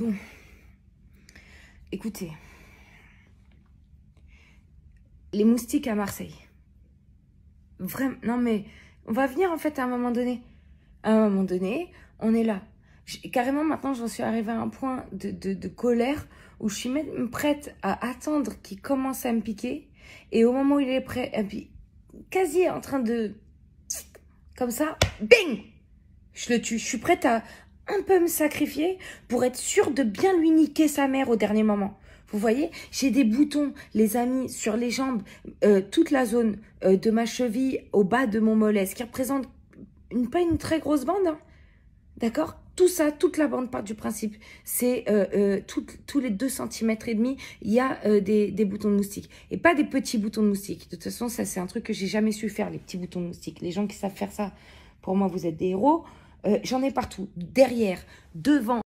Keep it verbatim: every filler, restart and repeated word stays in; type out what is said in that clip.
Bon. Écoutez. Les moustiques à Marseille. Vraiment, non mais, on va venir en fait à un moment donné. À un moment donné, on est là. Carrément, maintenant, j'en suis arrivée à un point de, de, de colère où je suis même prête à attendre qu'il commence à me piquer. Et au moment où il est prêt, et puis, quasi en train de... Comme ça, bing, je le tue. Je suis prête à un peu me sacrifier pour être sûre de bien lui niquer sa mère au dernier moment. Vous voyez, j'ai des boutons, les amis, sur les jambes, euh, toute la zone euh, de ma cheville au bas de mon mollet, ce qui représente une, pas une très grosse bande, hein. D'accord? Tout ça, toute la bande part du principe. C'est euh, euh, tout, tous les deux centimètres et demi, il y a euh, des, des boutons de moustiques. Et pas des petits boutons de moustiques. De toute façon, ça, c'est un truc que j'ai jamais su faire, les petits boutons de moustiques. Les gens qui savent faire ça, pour moi, vous êtes des héros. Euh, J'en ai partout. Derrière, devant.